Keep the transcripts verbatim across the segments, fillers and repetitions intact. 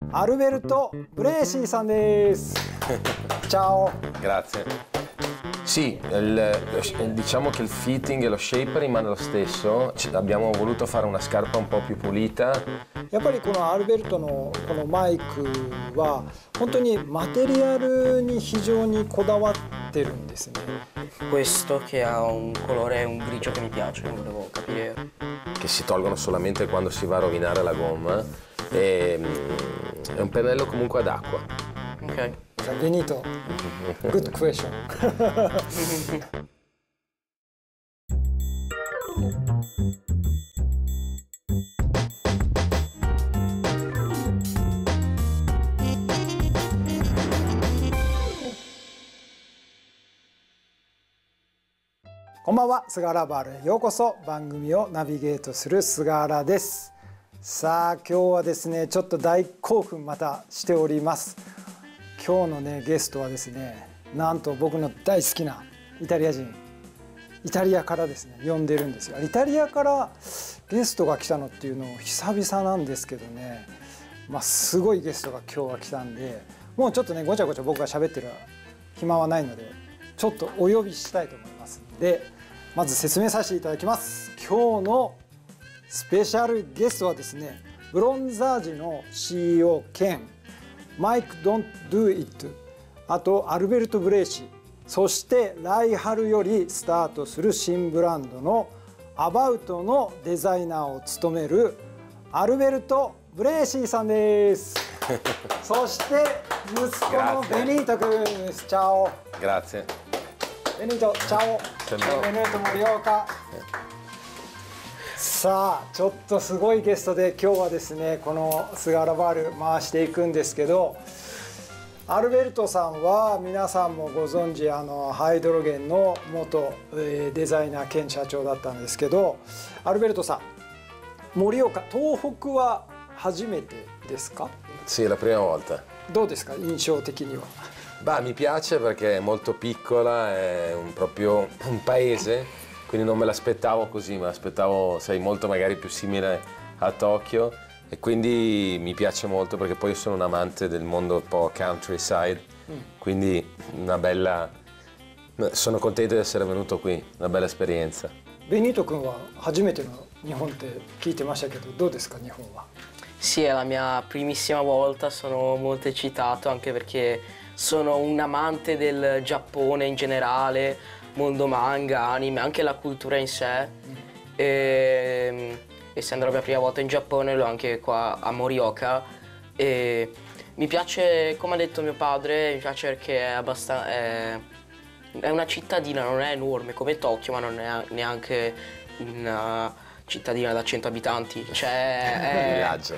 アルベルト・ブレーシーさんです。Ciao. Grazie. Sì, il, diciamo che il fitting e lo shape rimane lo stesso. Abbiamo voluto fare una scarpa un po' più pulita. やっぱりこのアルベルトのこのマイクは本当にマテリアルに非常にこだわってるんですね。 Questo che ha un colore, un grigio che mi piace, volevo capire. Che si tolgono solamente quando si va a rovinare la gomma. E, è un pennello comunque ad acqua. Ok. Benito, good question. こんばんは、菅原バールへようこそ。番組をナビゲートする菅原です。さあ今日はですね、ちょっと大興奮またしております。今日のねゲストはですね、なんと僕の大好きなイタリア人、イタリアからですね呼んでるんですよ。イタリアからゲストが来たのっていうのを久々なんですけどね、まあすごいゲストが今日は来たんで、もうちょっとねごちゃごちゃ僕が喋ってる暇はないので、ちょっとお呼びしたいと思いますので、まず説明させていただきます。今日のスペシャルゲストはですね、ブロンザージの シーイーオー 兼マイク・ドン・ドゥ・イット、あとアルベルト・ブレーシー、そして来春よりスタートする新ブランドのアバウトのデザイナーを務めるアルベルト・ブレーシーさんです。そして息子のベニート君です。チャオ。 Grazie. Benito, ciao. Benvenuto Morioka. さあちょっとすごいゲストで今日はですね、この菅原バール回していくんですけど、アルベルトさんは皆さんもご存知、あのハイドロゲンの元デザイナー兼社長だったんですけど、アルベルトさん、盛岡、東北は初めてですか？ Sì, la prima volta. どうですか、印象的には。 Bah, mi piace perché è molto piccola, è un, proprio un paese, quindi non me l'aspettavo così, me l'aspettavo, sai, molto magari più simile a Tokyo, e quindi mi piace molto perché poi io sono un amante del mondo un po' countryside, mm. quindi una bella, sono contento di essere venuto qui, una bella esperienza. Benito君は初めての日本って聞いてましたけど、どうですか日本は？ Sì, è la mia primissima volta, sono molto eccitato anche perché sono un amante del Giappone in generale, mondo manga, anime, anche la cultura in sé. Mm. E, essendo la mia prima volta in Giappone, l'ho anche qua a Morioka. E mi piace, come ha detto mio padre, mi piace perché è abbastanza. È, è una cittadina, non è enorme come Tokyo, ma non è neanche una cittadina da cento abitanti. Cioè. È, viaggio.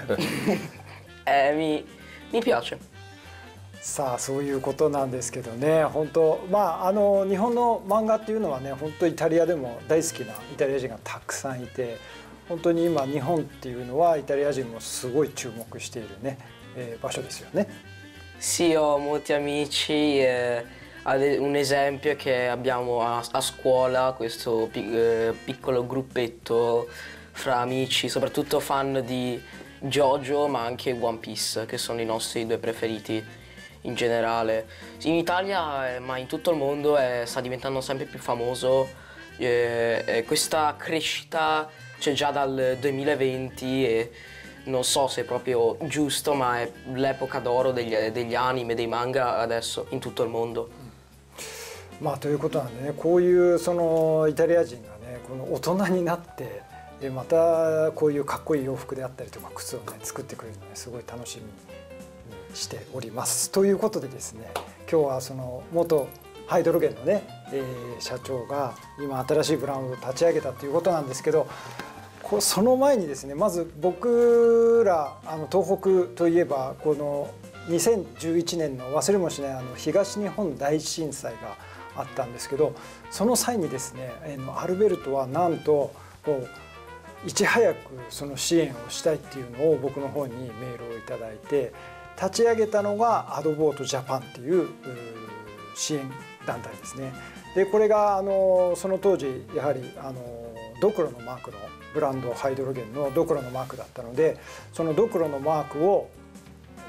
è, mi, mi piace. さあそういうことなんですけどね、本当まああの日本の漫画っていうのはね、本当イタリアでも大好きなイタリア人がたくさんいて、本当に今日本っていうのはイタリア人もすごい注目しているね、えー、場所ですよね。 Sì, ho molti amici, eh, un esempio è che abbiamo a, a scuola questo eh, piccolo gruppetto fra amici, soprattutto fan di JoJo ma anche One Piece, che sono i nostri due preferiti in generale. In Italia, ma in tutto il mondo, è, sta diventando sempre più famoso. Eh, questa crescita c'è già dal duemilaventi e non so se è proprio giusto, ma è l'epoca d'oro degli, degli anime, dei manga adesso in tutto il mondo. まあということなんでね、こういうそのイタリア人がね、この大人になってまたこういうかっこいい洋服であったりとか靴をね作ってくれるのね、すごい楽しみにしております。ということでですね、今日はその元ハイドロゲンのね、えー、社長が今新しいブランドを立ち上げたということなんですけど、こその前にですね、まず僕らあの東北といえばこのにせんじゅういちねんの忘れもしないあの東日本大震災があったんですけど、その際にですね、アルベルトはなんとこういち早くその支援をしたいっていうのを僕の方にメールをいただいて、立ち上げたのがアドボートジャパンっていう支援団体ですね。でこれがあのその当時やはりあのドクロのマークのブランドハイドロゲンのドクロのマークだったので、そのドクロのマークを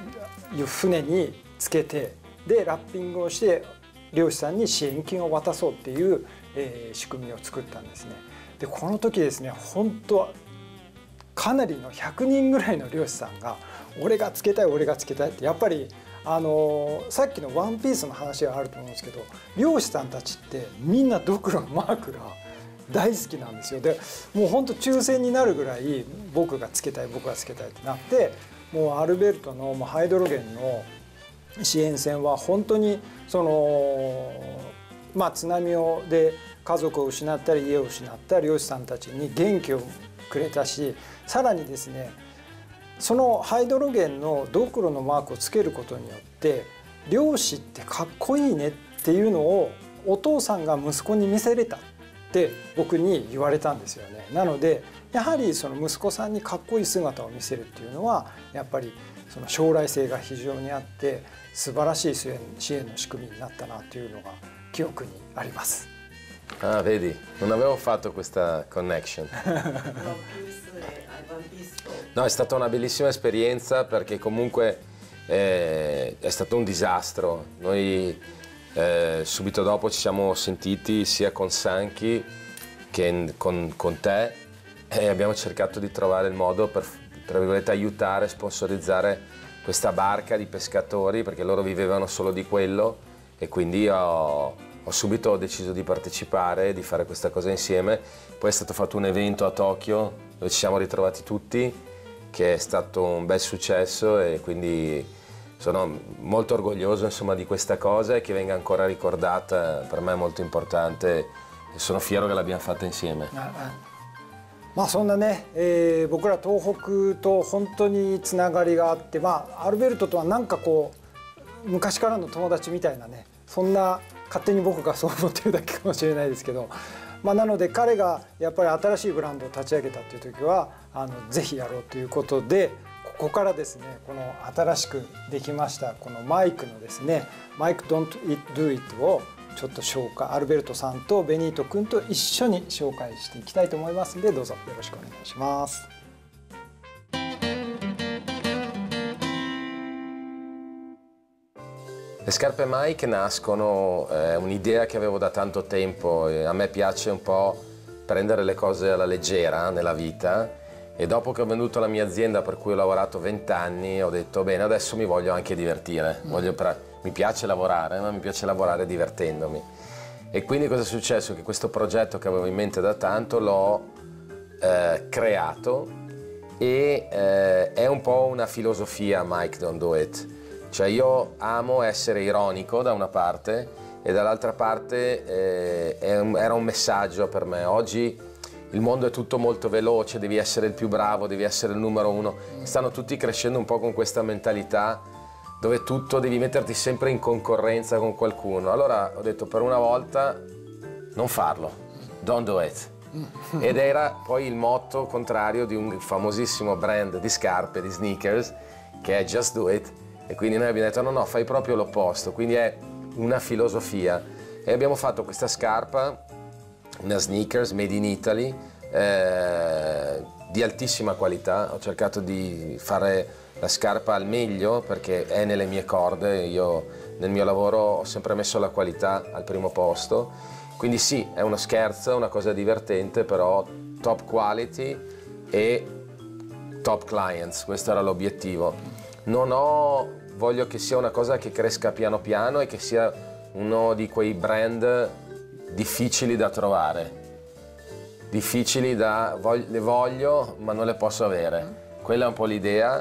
いう船につけてでラッピングをして漁師さんに支援金を渡そうっていう、えー、仕組みを作ったんですね。でこの時ですね本当はかなりのひゃくにんぐらいの漁師さんが「俺がつけたい俺がつけたい」ってやっぱりあのー、さっきのワンピースの話があると思うんですけど漁師さんたちってみんなドクロのマークが大好きなんですよ。でもうほんと抽選になるぐらい僕がつけたい僕がつけたいってなってもうアルベルトのもうハイドロゲンの支援船は本当にそのまあ津波をで家族を失ったり家を失った漁師さんたちに元気をくれたしさらにですねそのハイドロゲンのドクロのマークをつけることによって漁師ってかっこいいねっていうのをお父さんが息子に見せれたって僕に言われたんですよね。なのでやはりその息子さんにかっこいい姿を見せるっていうのはやっぱりその将来性が非常にあって素晴らしい支援、支援の仕組みになったなというのが記憶にあります。 Ah, vedi, non avevo fatto questa connection. No, è stata una bellissima esperienza perché comunque eh, è stato un disastro. Noi eh, subito dopo ci siamo sentiti sia con Sanchi che con, con te e abbiamo cercato di trovare il modo per, tra virgolette, aiutare, sponsorizzare questa barca di pescatori perché loro vivevano solo di quello e quindi ho... Ho subito deciso di partecipare, di fare questa cosa insieme, poi è stato fatto un evento a Tokyo dove ci siamo ritrovati tutti, che è stato un bel successo e quindi sono molto orgoglioso insomma, di questa cosa e che venga ancora ricordata, per me è molto importante e sono fiero che l'abbiamo fatta insieme. まあそんなね、えー、僕ら東北と本当につながりがあって、まあ、アルベルトとはなんかこう昔からの友達みたいなねそんな勝手に僕がそう思ってるだけかもしれないですけど、まあ、なので彼がやっぱり新しいブランドを立ち上げたっていう時はあのぜひやろうということでここからですねこの新しくできましたこのマイクのですねマイク Don't Do It をちょっと紹介アルベルトさんとベニート君と一緒に紹介していきたいと思いますのでどうぞよろしくお願いします。 Le scarpe Mike nascono, è eh, un'idea che avevo da tanto tempo e a me piace un po' prendere le cose alla leggera nella vita e dopo che ho venduto la mia azienda per cui ho lavorato venti anni ho detto bene adesso mi voglio anche divertire, voglio pra- mi piace lavorare ma mi piace lavorare divertendomi e quindi cosa è successo? Che questo progetto che avevo in mente da tanto l'ho eh, creato e eh, è un po' una filosofia Mike Don't Do It. Cioè io amo essere ironico da una parte e dall'altra parte eh, un, era un messaggio per me. Oggi il mondo è tutto molto veloce, devi essere il più bravo, devi essere il numero uno. Stanno tutti crescendo un po' con questa mentalità dove tutto devi metterti sempre in concorrenza con qualcuno. Allora ho detto per una volta non farlo, don't do it. Ed era poi il motto contrario di un famosissimo brand di scarpe, di sneakers, che è Just Do It. E quindi noi abbiamo detto no no fai proprio l'opposto, quindi è una filosofia e abbiamo fatto questa scarpa, una sneakers made in Italy eh, di altissima qualità. Ho cercato di fare la scarpa al meglio perché è nelle mie corde, io nel mio lavoro ho sempre messo la qualità al primo posto, quindi sì è uno scherzo, una cosa divertente però top quality e top clients, questo era l'obiettivo. Non ho, voglio che sia una cosa che cresca piano piano e che sia uno di quei brand difficili da trovare, difficili da, voglio, le voglio ma non le posso avere, quella è un po' l'idea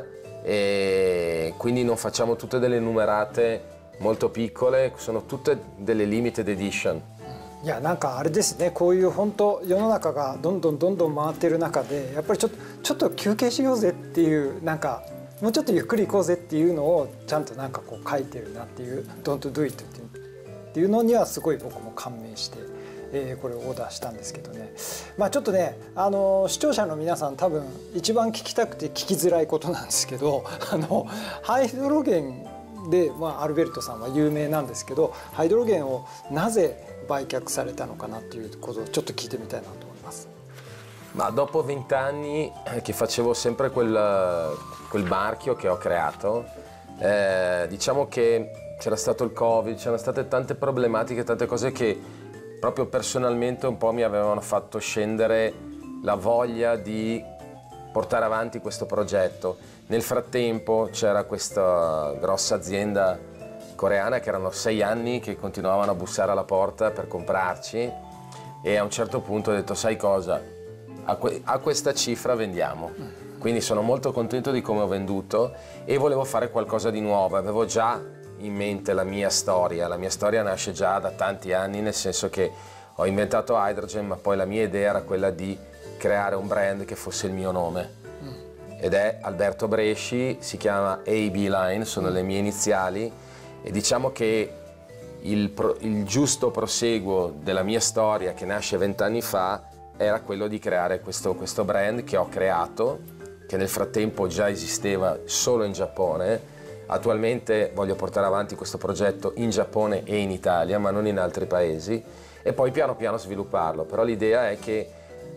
e quindi non facciamo tutte delle numerate molto piccole, sono tutte delle limited edition. いやなんかあれですねこういう本当世の中がどんどんどんどん回ってる中でやっぱりちょっとちょっと休憩しようぜっていうなんかもうちょっとゆっくり行こうぜっていうのをちゃんとなんかこう書いてるなっていう「Don't do it」っていうのにはすごい僕も感銘して、えー、これをオーダーしたんですけどねまあちょっとねあの視聴者の皆さん多分一番聞きたくて聞きづらいことなんですけどあのハイドロゲンで、まあ、アルベルトさんは有名なんですけどハイドロゲンをなぜ売却されたのかなっていうことをちょっと聞いてみたいなと思います。 Ma dopo venti anni che facevo sempre quel, quel marchio che ho creato, Eh, diciamo che c'era stato il Covid, c'erano state tante problematiche, tante cose che proprio personalmente un po' mi avevano fatto scendere la voglia di portare avanti questo progetto. Nel frattempo c'era questa grossa azienda coreana che erano sei anni che continuavano a bussare alla porta per comprarci, e a un certo punto ho detto: sai cosa, a, que a questa cifra vendiamo. Quindi sono molto contento di come ho venduto e volevo fare qualcosa di nuovo. Avevo già in mente la mia storia, la mia storia nasce già da tanti anni, nel senso che ho inventato Hydrogen, ma poi la mia idea era quella di creare un brand che fosse il mio nome. Ed è Alberto Bresci, si chiama A B Line, sono le mie iniziali, e diciamo che il, pro, il giusto proseguo della mia storia, che nasce vent'anni fa, era quello di creare questo, questo brand che ho creato, che nel frattempo già esisteva solo in Giappone. Attualmente voglio portare avanti questo progetto in Giappone e in Italia, ma non in altri paesi, e poi piano piano svilupparlo. Però l'idea è che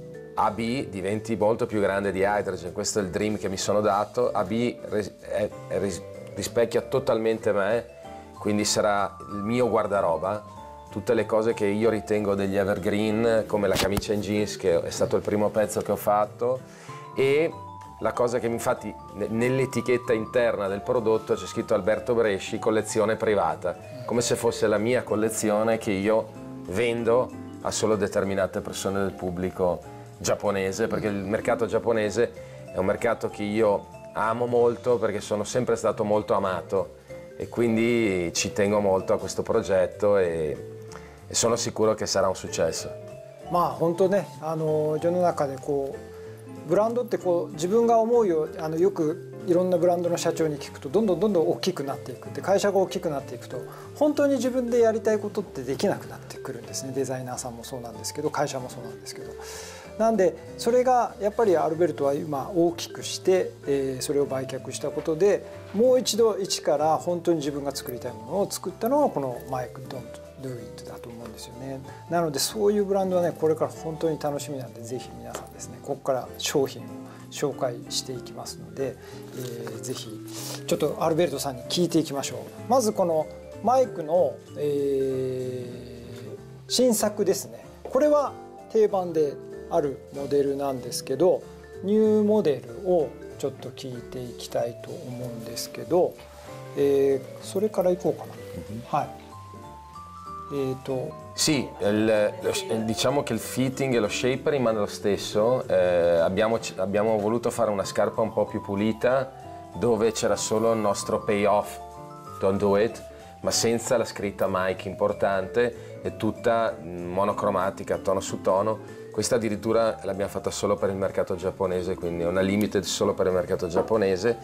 A B diventi molto più grande di Hydrogen, questo è il dream che mi sono dato. A B è, è, rispecchia totalmente me, quindi sarà il mio guardaroba, tutte le cose che io ritengo degli evergreen, come la camicia in jeans, che è stato il primo pezzo che ho fatto, e la cosa che infatti nell'etichetta interna del prodotto c'è scritto Alberto Bresci, collezione privata, come se fosse la mia collezione che io vendo a solo determinate persone del pubblico giapponese, perché il mercato giapponese è un mercato che io amo molto, perché sono sempre stato molto amato e quindi ci tengo molto a questo progetto e, e sono sicuro che sarà un successo. Ma 本当ね、あの世の中でこうブランドってこう自分が思うようあのよくいろんなブランドの社長に聞くとどんどんどんどん大きくなっていくで会社が大きくなっていくと本当に自分でやりたいことってできなくなってくるんですね。デザイナーさんもそうなんですけど会社もそうなんですけど。なんでそれがやっぱりアルベルトは今大きくして、えー、それを売却したことでもう一度一から本当に自分が作りたいものを作ったのがこのマイク・ドント・ドゥ・イットだと思うんですよね。なのでそういうブランドはねこれから本当に楽しみなんでぜひ皆さんですねここから商品を紹介していきますので、えー、ぜひちょっとアルベルトさんに聞いていきましょう。まずこのマイクの、えー、新作ですね。これは定番であるモデルなんですけどニューモデルをちょっと聞いていきたいと思うんですけど、えー、それからいこうかな。Mm-hmm. はい。えっと Sì, il, lo, diciamo che il fitting e lo shape rimane lo stesso. Eh, abbiamo, abbiamo voluto fare una scarpa un po' più pulita dove c'era solo il nostro payoff, don't do it, ma senza la scritta Mike importante, e tutta monocromatica, tono su tono. Questa addirittura l'abbiamo fatta solo per il mercato giapponese, quindi è una limited solo per il mercato giapponese,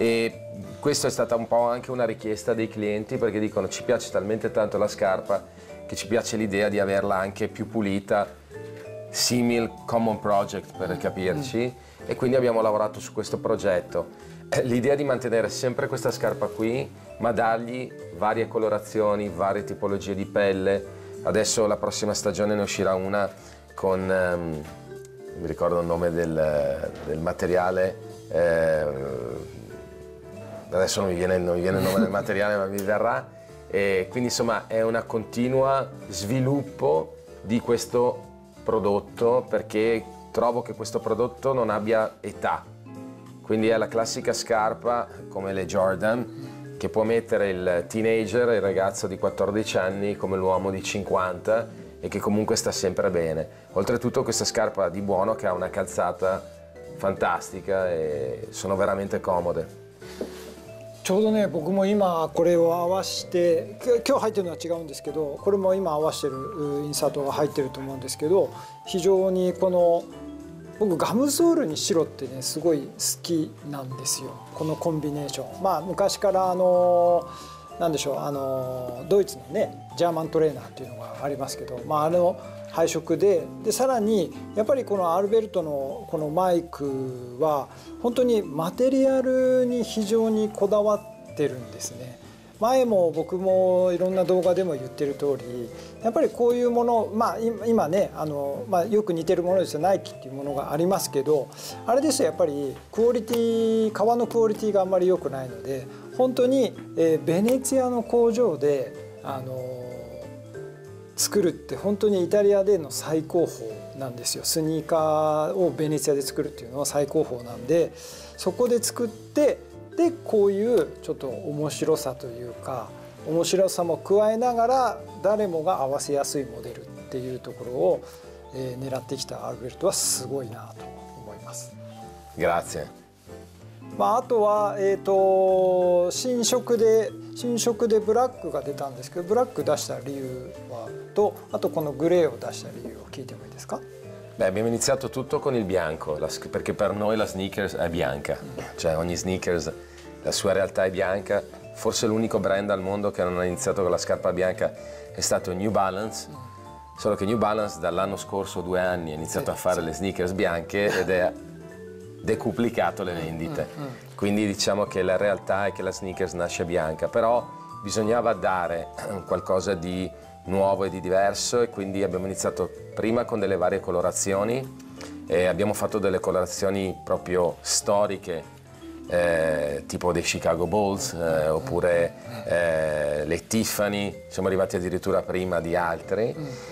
e questa è stata un po' anche una richiesta dei clienti, perché dicono ci piace talmente tanto la scarpa che ci piace l'idea di averla anche più pulita, simil common project per capirci, mm. e quindi abbiamo lavorato su questo progetto. L'idea di mantenere sempre questa scarpa qui, ma dargli varie colorazioni, varie tipologie di pelle. Adesso la prossima stagione ne uscirà una con, um, non mi ricordo il nome del, del materiale, eh, adesso non mi, viene, non mi viene il nome del materiale ma mi verrà, e quindi insomma è una continua sviluppo di questo prodotto, perché trovo che questo prodotto non abbia età, quindi è la classica scarpa come le Jordan che può mettere il teenager, il ragazzo di quattordici anni, come l'uomo di cinquanta, e che comunque sta sempre bene. Oltretutto questa scarpa di buono che ha una calzata fantastica e sono veramente comode. ちょうどね僕も今これを合わせて今日入ってるのは違うんですけどこれも今合わせてるインサートが入ってると思うんですけど非常にこの僕ガムソールに白ってねすごい好きなんですよこのコンビネーション。まあ昔からあのなんでしょうあのドイツのねジャーマントレーナーっていうのがありますけど、まあ、あの配色ででさらにやっぱりこのアルベルトのこのマイクは本当にマテリアルに非常にこだわってるんですね。前も僕もいろんな動画でも言ってる通りやっぱりこういうもの、まあ、今ねあの、まあ、よく似てるものですよナイキっていうものがありますけどあれですよやっぱりクオリティ革のクオリティがあんまり良くないので本当に、えー、ベネツィアの工場で、あのー、作るって本当にイタリアでの最高峰なんですよ。スニーカーをベネツィアで作るっていうのは最高峰なんで、そこで作ってでこういうちょっと面白さというか面白さも加えながら誰もが合わせやすいモデルっていうところを、えー、狙ってきたアルベルトはすごいなと思います。 Grazie。 まあ、あとは、えー、と新色で新色でブラックが出たんですけど、ブラック出した理由はと、あとこのグレーを出した理由を聞いてもいいですか？ Beh, abbiamo iniziato tutto con il bianco, la, perché per noi la sneakers è bianca, cioè ogni sneakers, la sua realtà è bianca. Forse l'unico brand al mondo che non ha iniziato con la scarpa bianca è stato New Balance, solo che New Balance dall'anno scorso, due anni, ha iniziato a fare le sneakers bianche ed è decuplicato le vendite. Quindi diciamo che la realtà è che la sneakers nasce bianca, però bisognava dare qualcosa di nuovo e di diverso, e quindi abbiamo iniziato prima con delle varie colorazioni e abbiamo fatto delle colorazioni proprio storiche, eh, tipo dei Chicago Bulls, eh, oppure eh, le Tiffany, siamo arrivati addirittura prima di altri.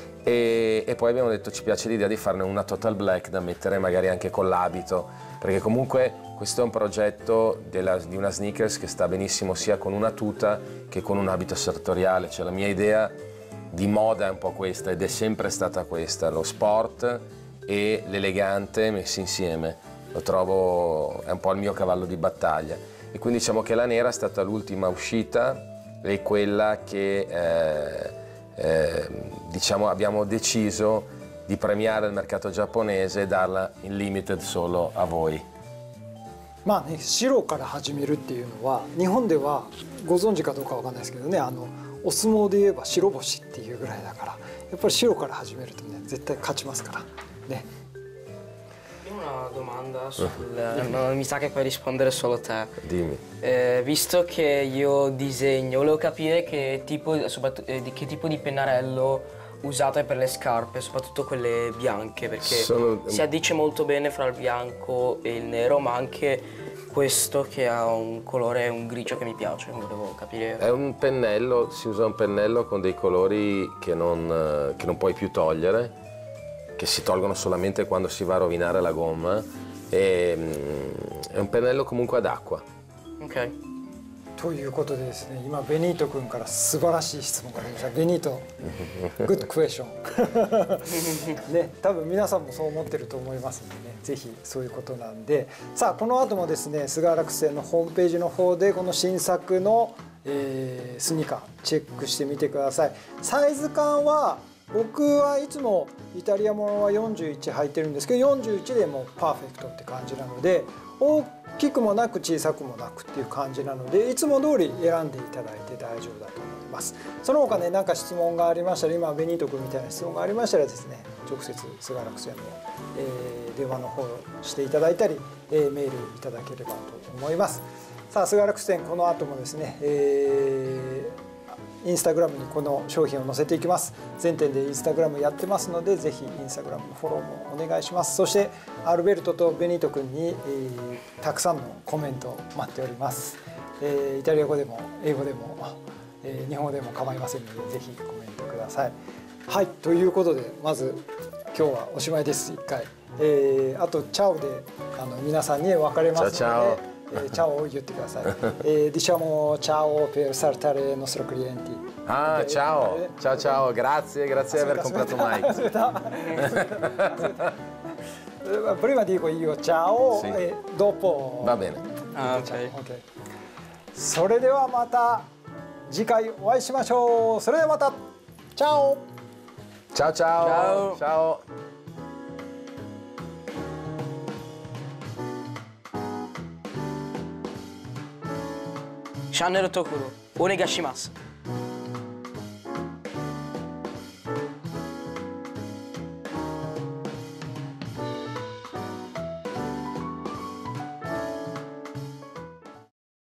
E, e poi abbiamo detto ci piace l'idea di farne una total black da mettere magari anche con l'abito, perché comunque questo è un progetto della, di una sneakers che sta benissimo sia con una tuta che con un abito sartoriale. Cioè la mia idea di moda è un po' questa ed è sempre stata questa, lo sport e l'elegante messi insieme. Lo trovo, è un po' il mio cavallo di battaglia, e quindi diciamo che la nera è stata l'ultima uscita e quella che eh, eh, diciamo abbiamo deciso di premiare il mercato giapponese e darla in limited solo a voi. まあね、白から始めるっていうのは日本ではご存知かどうかわかんないですけどね、あのお相撲で言えば白星っていうぐらいだから、やっぱり白から始めるとね絶対勝ちますからね。 Una domanda sul... no, mi sa che puoi rispondere solo te. Dimmi. Eh, visto che io disegno, volevo capire che tipo, eh, di che tipo di pennarello usate per le scarpe, soprattutto quelle bianche, perché Sono... si addice molto bene fra il bianco e il nero, ma anche questo che ha un colore, un grigio che mi piace, volevo capire. È un pennello, si usa un pennello con dei colori che non, che non puoi più togliere, che si tolgono solamente quando si va a rovinare la gomma, e è un pennello comunque ad acqua. Ok. ということでですね、今ベニート君から素晴らしい質問がありました。ベニート、グッドクエスチョン。ね、多分皆さんもそう思ってると思いますのでね、ぜひそういうことなんで、さあこの後もですね、菅原学生のホームページの方でこの新作の、えー、スニーカーチェックしてみてください。サイズ感は僕はいつもイタリアものはよんじゅういち履いてるんですけど、よんじゅういちでもパーフェクトって感じなので、大きくもなく小さくもなくっていう感じなので、いつも通り選んでいただいて大丈夫だと思います。その他ね、何か質問がありましたら、今ベニート君みたいな質問がありましたらですね、直接菅原学生の、えー、電話の方をしていただいたり、えー、メールいただければと思います。さあ菅原学生、この後もですね、えーインスタグラムにこの商品を載せていきます。全店でインスタグラムやってますので、ぜひインスタグラムのフォローもお願いします。そしてアルベルトとベニート君に、えー、たくさんのコメントを待っております。えー、イタリア語でも英語でも、えー、日本語でも構いませんので、ぜひコメントください。はい、ということでまず今日はおしまいです。一回、えー、あとチャオであの皆さんに別れますので。Eh, ciao, io ti eh, diciamo ciao per salutare il nostro clienti. Ah, eh, ciao, eh, ciao, ciao, grazie, grazie di aver comprato Mike. Aspetta, aspetta, aspetta. Prima dico io ciao, sì. E dopo. Va bene. Ah, ok. Okay. それではまた次回お会いしましょう。それではまた。チャオ。 Ciao, ciao. Ciao. Ciao. チャンネル登録お願いします。